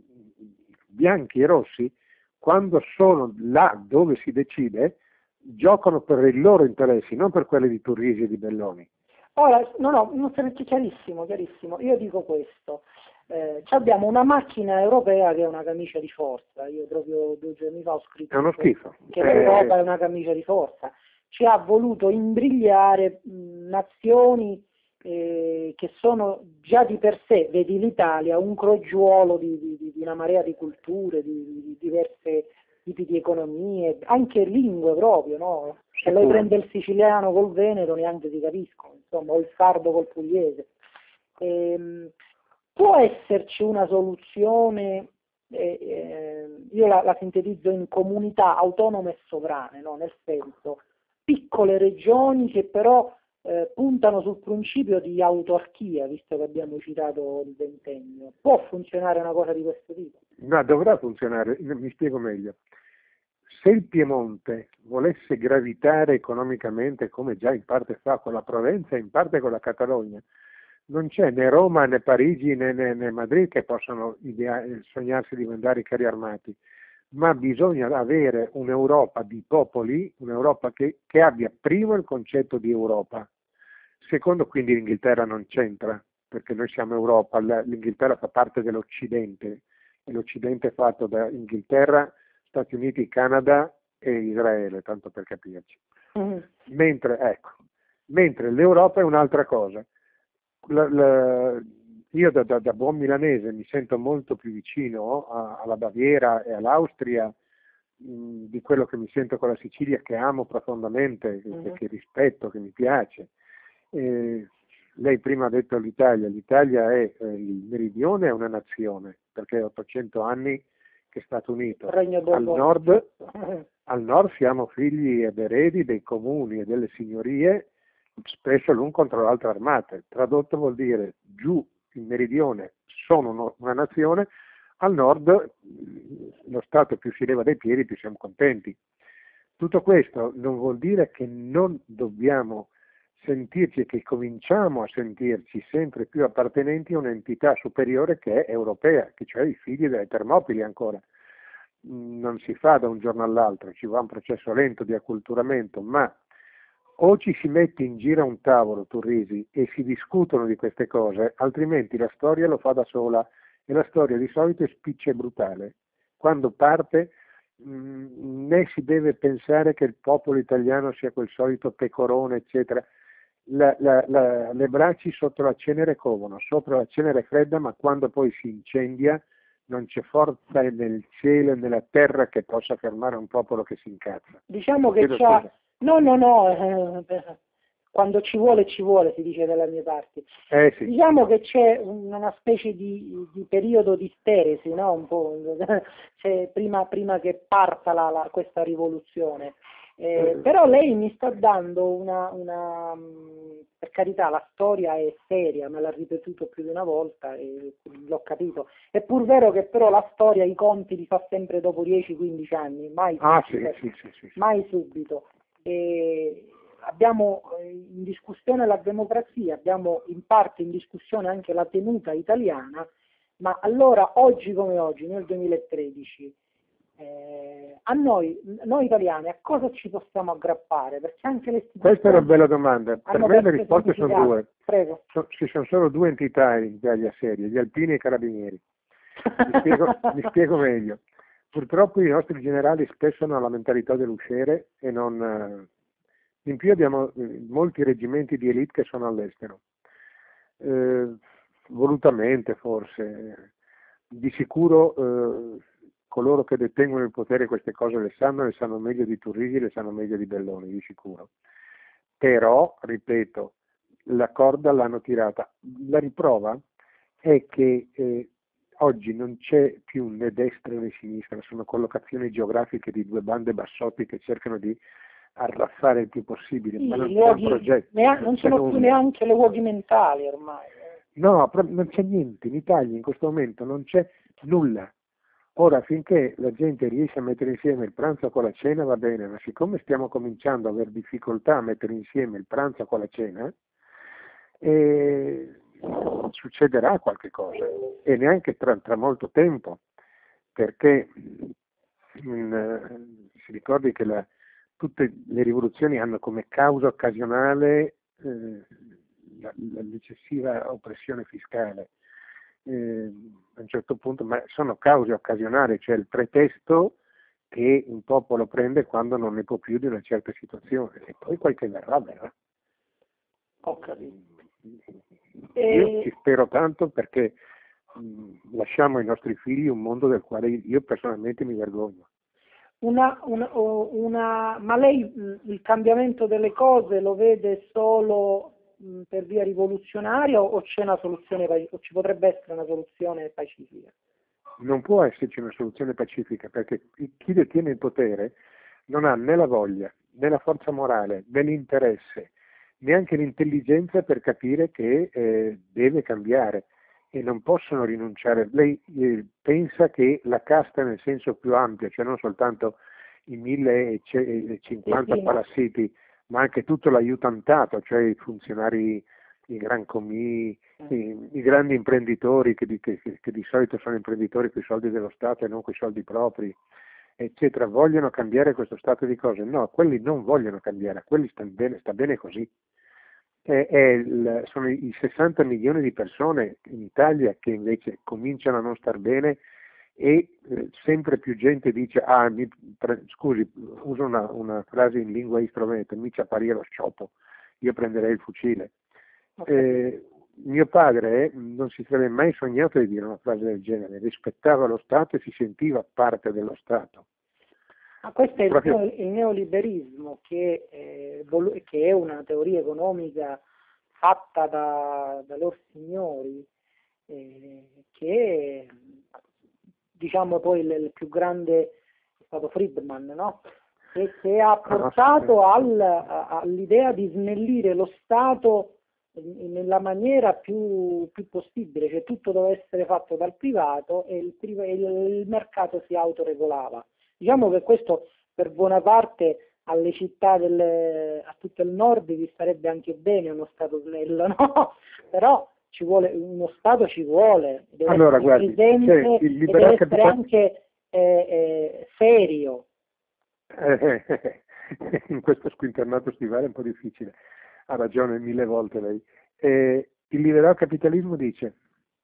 Bianchi e Rossi, quando sono là dove si decide, giocano per i loro interessi, non per quelli di Turrisi e di Belloni. ora, no, no, non è chiarissimo, chiarissimo. Io dico questo. Eh, abbiamo una macchina europea che è una camicia di forza. Io proprio due giorni fa ho scritto È uno schifo. che Eh, l'Europa è una camicia di forza. Ci ha voluto imbrigliare mh, nazioni eh, che sono già di per sé, vedi l'Italia, un crogiuolo di, di, di una marea di culture, di, di diverse tipi di economie, anche lingue proprio, no? Se lei prende il siciliano col veneto neanche si capiscono, insomma, o il sardo col pugliese. Ehm, può esserci una soluzione, eh, eh, io la, la sintetizzo in comunità autonome e sovrane, no? Nel senso, piccole regioni che però eh, puntano sul principio di autarchia, visto che abbiamo citato il ventennio. Può funzionare una cosa di questo tipo? No, dovrà funzionare, mi spiego meglio. Se il Piemonte volesse gravitare economicamente, come già in parte fa con la Provenza e in parte con la Catalogna, non c'è né Roma né Parigi né, né, né Madrid che possano idea- sognarsi di mandare i carri armati, ma bisogna avere un'Europa di popoli, un'Europa che, che abbia primo il concetto di Europa, secondo quindi l'Inghilterra non c'entra, perché noi siamo Europa, l'Inghilterra fa parte dell'Occidente, e l'Occidente è fatto da Inghilterra, Stati Uniti, Canada e Israele, tanto per capirci. Mm. Mentre, ecco, mentre l'Europa è un'altra cosa. La, la, io da, da, da buon milanese mi sento molto più vicino a, alla Baviera e all'Austria mh, di quello che mi sento con la Sicilia, che amo profondamente, che, Mm. che rispetto, che mi piace. Eh, lei prima ha detto l'Italia, l'Italia è eh, il meridione, è una nazione, perché è ottocento anni che è stato unito. Regno Al Borbonico. nord, al nord siamo figli ed eredi dei comuni e delle signorie, spesso l'un contro l'altro armate. Tradotto vuol dire giù in meridione sono una nazione, al nord lo Stato più si leva dai piedi più siamo contenti. Tutto questo non vuol dire che non dobbiamo sentirci e che cominciamo a sentirci sempre più appartenenti a un'entità superiore che è europea, che cioè i figli delle Termopili ancora. Non si fa da un giorno all'altro, ci va un processo lento di acculturamento, ma o ci si mette in giro a un tavolo, Turrisi, e si discutono di queste cose, altrimenti la storia lo fa da sola e la storia di solito è spiccia e brutale. Quando parte mh, né si deve pensare che il popolo italiano sia quel solito pecorone, eccetera. La, la, la, le braci sotto la cenere covono, sopra la cenere è fredda, ma quando poi si incendia non c'è forza nel cielo e nella terra che possa fermare un popolo che si incazza. Diciamo che c'ha... No, no, no, eh, quando ci vuole ci vuole, si dice dalle mie parti. Eh, sì. Diciamo che c'è una specie di, di periodo di steresi, no? Un po', cioè, prima, prima che parta la, la, questa rivoluzione. Eh, però lei mi sta dando una, una, per carità, la storia è seria, me l'ha ripetuto più di una volta e l'ho capito. È pur vero che però la storia, i conti li fa sempre dopo dieci quindici anni, mai, ah, sì, subito, sì, sì, sì, sì. mai subito. E abbiamo in discussione la democrazia, abbiamo in parte in discussione anche la tenuta italiana, ma allora oggi come oggi, nel duemilatredici, Eh, a noi, noi italiani, a cosa ci possiamo aggrappare? Perché anche le istituzioni... Questa è una bella domanda. Per me le risposte sono due. Prego. So, ci sono solo due entità in Italia serie, gli alpini e i carabinieri. Mi spiego, mi spiego meglio. Purtroppo i nostri generali spesso hanno la mentalità dell'usciere e non... In più abbiamo molti reggimenti di elite che sono all'estero. Eh, volutamente forse. Di sicuro... Eh, coloro che detengono il potere queste cose le sanno, le sanno meglio di Turrisi, le sanno meglio di Belloni, di sicuro. Però, ripeto, la corda l'hanno tirata. La riprova è che eh, oggi non c'è più né destra né sinistra, sono collocazioni geografiche di due bande bassotti che cercano di arraffare il più possibile, sì, ma non luoghi, c'è un progetto. Non, non sono nulla. Più neanche le luoghi mentali ormai. No, non c'è niente, in Italia in questo momento non c'è nulla. Ora, finché la gente riesce a mettere insieme il pranzo con la cena va bene, ma siccome stiamo cominciando ad avere difficoltà a mettere insieme il pranzo con la cena, eh, succederà qualche cosa, e neanche tra, tra molto tempo, perché mh, si ricordi che la, tutte le rivoluzioni hanno come causa occasionale eh, la, l'eccessiva oppressione fiscale. Eh, a un certo punto, ma sono cause occasionali, cioè il pretesto che un popolo prende quando non ne può più di una certa situazione, e poi quel che verrà verrà. Ho capito. Io E... ci spero tanto perché mh, lasciamo ai nostri figli un mondo del quale io personalmente mi vergogno. Una, una, una, ma lei il cambiamento delle cose lo vede solo mh, per via rivoluzionaria o c'è una soluzione, o ci potrebbe essere una soluzione pacifica? Non può esserci una soluzione pacifica perché chi detiene il potere non ha né la voglia, né la forza morale, né l'interesse, neanche l'intelligenza per capire che eh, deve cambiare e non possono rinunciare. Lei eh, pensa che la casta nel senso più ampio, cioè non soltanto i millecinquanta sì, sì, parassiti, ma anche tutto l'aiutantato, cioè i funzionari, i gran comì, i, i grandi imprenditori che di, che, che di solito sono imprenditori con i soldi dello Stato e non con i soldi propri, eccetera, vogliono cambiare questo stato di cose? No, quelli non vogliono cambiare, a quelli sta bene, sta bene così. È, è il, sono i sessanta milioni di persone in Italia che invece cominciano a non star bene e eh, sempre più gente dice, ah, mi, pre, scusi, uso una, una frase in lingua istrumento, mi ci apparire lo scioppo, io prenderei il fucile. Okay. Eh, mio padre eh, non si sarebbe mai sognato di dire una frase del genere, rispettava lo Stato e si sentiva parte dello Stato. Ma questo è il, Proprio... neo, il neoliberismo, che, eh, che è una teoria economica fatta da, da loro signori, eh, che diciamo poi il, il più grande è stato Friedman, no? E che ha portato al, all'idea di snellire lo Stato nella maniera più, più possibile, cioè tutto doveva essere fatto dal privato e il, il, il mercato si autoregolava. Diciamo che questo per buona parte alle città del, a tutto il nord vi starebbe anche bene uno Stato snello, no? Però ci vuole, uno Stato ci vuole, deve allora, essere guardi, presente cioè, e deve essere capital... anche eh, eh, serio. Eh, in questo squinternato stivale è un po' difficile, ha ragione mille volte lei. Eh, il liberal capitalismo dice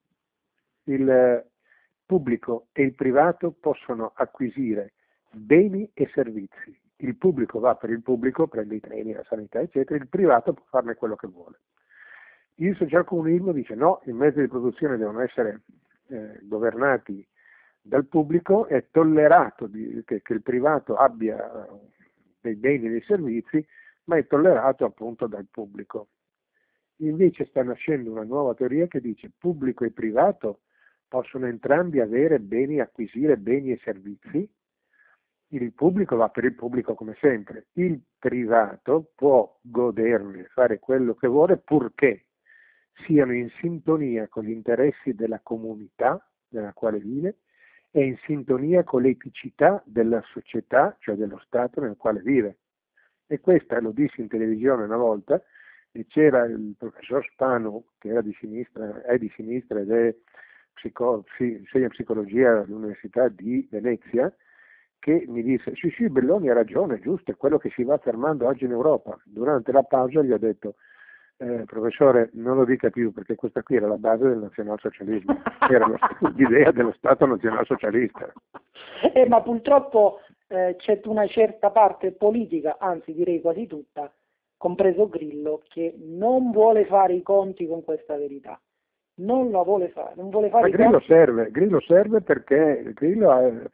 il pubblico e il privato possono acquisire beni e servizi. Il pubblico va per il pubblico, prende i treni, la sanità, eccetera, il privato può farne quello che vuole. Il socialcomunismo dice no, i mezzi di produzione devono essere eh, governati dal pubblico, è tollerato di, che, che il privato abbia dei beni e dei servizi, ma è tollerato appunto dal pubblico. Invece sta nascendo una nuova teoria che dice pubblico e privato possono entrambi avere beni, acquisire beni e servizi. Il pubblico va per il pubblico come sempre, il privato può goderne, fare quello che vuole purché siano in sintonia con gli interessi della comunità nella quale vive e in sintonia con l'eticità della società, cioè dello Stato nel quale vive. E questa lo dissi in televisione una volta, e c'era il professor Spanu, che era di sinistra, è di sinistra ed è psico, insegna psicologia all'Università di Venezia, che mi disse, sì sì, Belloni ha ragione, è giusto, è quello che si va affermando oggi in Europa. Durante la pausa gli ho detto, eh, professore, non lo dica più, perché questa qui era la base del nazionalsocialismo, era lo, l'idea dello Stato nazionalsocialista. Eh, ma purtroppo eh, c'è una certa parte politica, anzi direi quasi tutta, compreso Grillo, che non vuole fare i conti con questa verità. Non la vuole fare, non vuole fare ma i Grillo conti. serve, Grillo serve perché Grillo ha,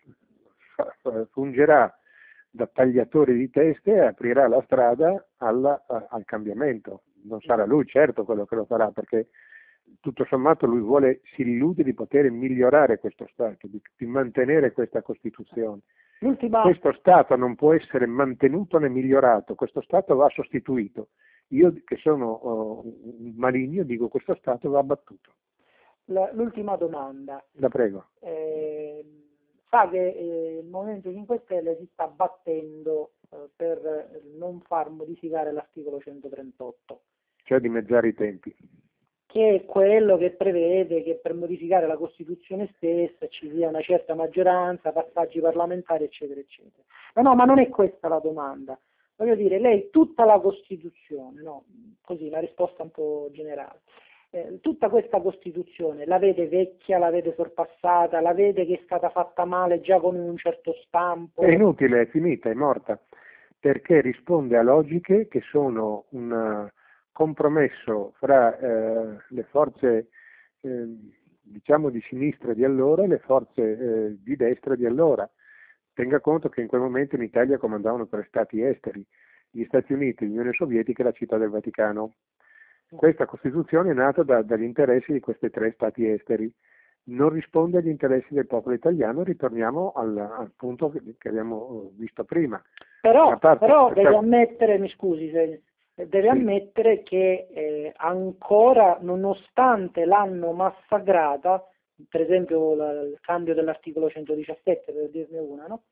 fungerà da tagliatore di teste e aprirà la strada alla, a, al cambiamento. Non sarà lui certo quello che lo farà, perché tutto sommato lui vuole, si illude di poter migliorare questo Stato, di, di mantenere questa Costituzione. L'ultima... Questo Stato non può essere mantenuto né migliorato, questo Stato va sostituito. Io che sono uh, un maligno dico questo Stato va abbattuto. La, l'ultima domanda. La prego. Eh, sa che eh, il Movimento cinque Stelle si sta battendo eh, per non far modificare l'articolo centotrentotto. Cioè dimezzare i tempi. Che è quello che prevede che per modificare la Costituzione stessa ci sia una certa maggioranza, passaggi parlamentari, eccetera, eccetera. Ma no, ma non è questa la domanda. Voglio dire, lei tutta la Costituzione, no? Così, la risposta un po' generale. Eh, tutta questa Costituzione la vede vecchia, la vede sorpassata, la vede che è stata fatta male già con un certo stampo? È inutile, è finita, è morta, perché risponde a logiche che sono un compromesso fra eh, le forze eh, diciamo di sinistra di allora e le forze eh, di destra di allora. Tenga conto che in quel momento in Italia comandavano tre stati esteri, gli Stati Uniti, l'Unione Sovietica e la Città del Vaticano. Questa Costituzione è nata da, dagli interessi di questi tre stati esteri, non risponde agli interessi del popolo italiano, ritorniamo al, al punto che, che abbiamo visto prima. Però, parte, però questa... deve ammettere, mi scusi, se, deve sì. ammettere che eh, ancora, nonostante l'hanno massacrata, per esempio la, il cambio dell'articolo centodiciassette, per dirne una, no?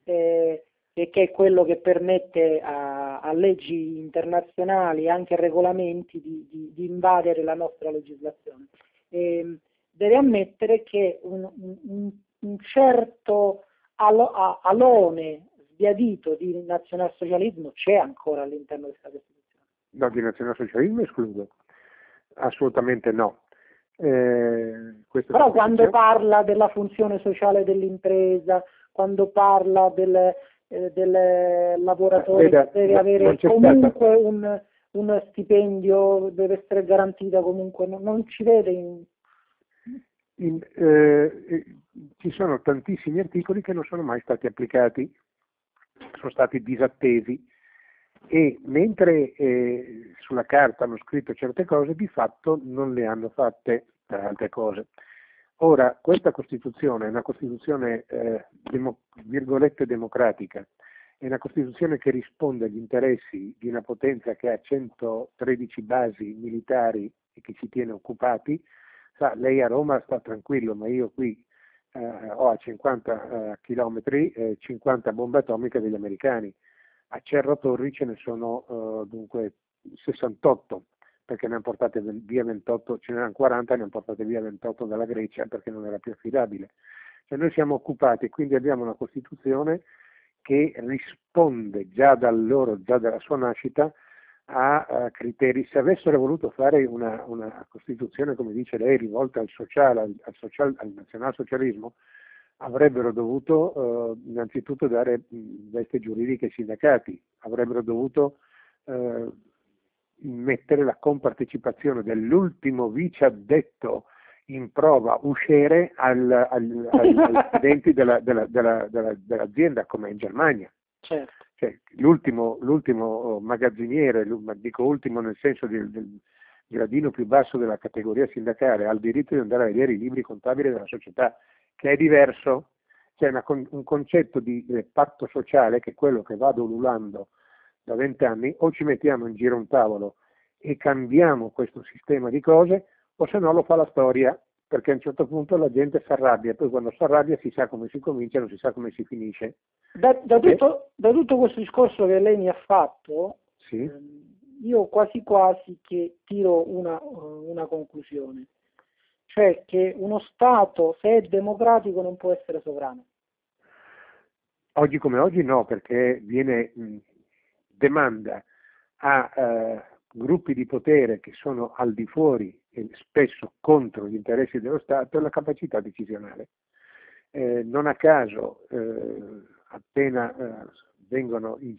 eh, e che è quello che permette a, a leggi internazionali e anche a regolamenti di, di, di invadere la nostra legislazione. Eh, deve ammettere che un, un, un certo alo, alone sbiadito di nazionalsocialismo c'è ancora all'interno di questa Costituzione. No, di nazionalsocialismo escluso. Assolutamente no. Eh, Però quando parla della funzione sociale dell'impresa, quando parla del, eh, del lavoratore Veda, che deve avere comunque stata... un, un stipendio, deve essere garantita comunque, non, non ci vede in... In, eh, ci sono tantissimi articoli che non sono mai stati applicati, sono stati disattesi, e mentre eh, sulla carta hanno scritto certe cose, di fatto non le hanno fatte per altre cose. Ora, questa Costituzione è una Costituzione eh, demo, virgolette democratica, è una Costituzione che risponde agli interessi di una potenza che ha centotredici basi militari e che ci tiene occupati. Sa, lei a Roma sta tranquillo, ma io qui eh, ho a cinquanta eh, chilometri eh, cinquanta bombe atomiche degli americani. A Cerro Torri ce ne sono uh, dunque sessantotto, perché ne hanno portate via ventotto, ce n'erano quaranta, ne hanno portate via ventotto dalla Grecia perché non era più affidabile. Cioè noi siamo occupati, quindi abbiamo una Costituzione che risponde già dal loro, già dalla sua nascita, a, a criteri. Se avessero voluto fare una, una Costituzione, come dice lei, rivolta al sociale, al, al, social, al nazionalsocialismo, avrebbero dovuto eh, innanzitutto dare mh, veste giuridiche ai sindacati, avrebbero dovuto eh, mettere la compartecipazione dell'ultimo vice addetto in prova uscire al, al, al, agli studenti della, della, della, della, dell'azienda, come in Germania. Certo. Cioè, l'ultimo, l'ultimo magazziniere, dico ultimo nel senso del, del gradino più basso della categoria sindacale, ha il diritto di andare a vedere i libri contabili della società, che è diverso. C'è una, un concetto di eh, patto sociale, che è quello che vado ululando da vent'anni: o ci mettiamo in giro un tavolo e cambiamo questo sistema di cose, o se no lo fa la storia, perché a un certo punto la gente si arrabbia, poi quando si arrabbia si sa come si comincia, non si sa come si finisce. Da, da, tutto, da tutto questo discorso che lei mi ha fatto, sì? ehm, io quasi quasi che tiro una, una conclusione, cioè che uno Stato, se è democratico, non può essere sovrano. Oggi come oggi no, perché viene mh, demanda a eh, gruppi di potere che sono al di fuori e spesso contro gli interessi dello Stato la capacità decisionale. Eh, non a caso eh, appena eh, vengono in,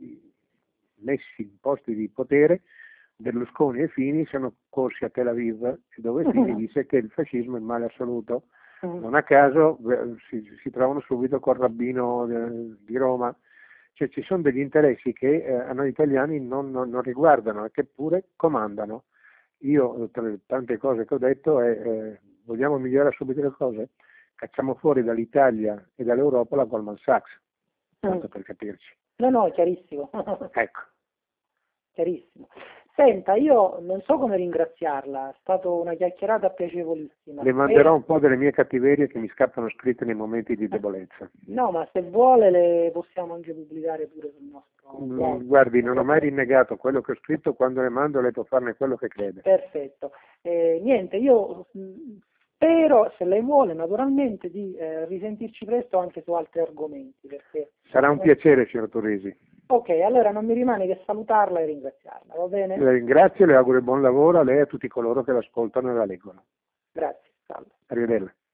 messi in posti di potere, Berlusconi e Fini sono corsi a Tel Aviv, dove Fini disse che il fascismo è il male assoluto. Non a caso eh, si, si trovano subito col rabbino eh, di Roma. Cioè ci sono degli interessi che eh, a noi italiani non, non, non riguardano e che pure comandano. Io, tra le tante cose che ho detto, è eh, vogliamo migliorare subito le cose? Cacciamo fuori dall'Italia e dall'Europa la Goldman Sachs, tanto mm. per capirci. No, no, chiarissimo. Ecco. Chiarissimo. Senta, io non so come ringraziarla, è stata una chiacchierata piacevolissima. Le manderò e... un po' delle mie cattiverie che mi scappano scritte nei momenti di debolezza. No, ma se vuole le possiamo anche pubblicare pure sul nostro blog. Mm, guardi, non ho mai rinnegato quello che ho scritto, quando le mando lei può farne quello che crede. Perfetto. Eh, niente, io spero, se lei vuole, naturalmente, di eh, risentirci presto anche su altri argomenti. Perché... Sarà un piacere, signor Torresi. Ok, allora non mi rimane che salutarla e ringraziarla, va bene? Le ringrazio, le auguro buon lavoro a lei e a tutti coloro che l'ascoltano e la leggono. Grazie, salve. Arrivederla.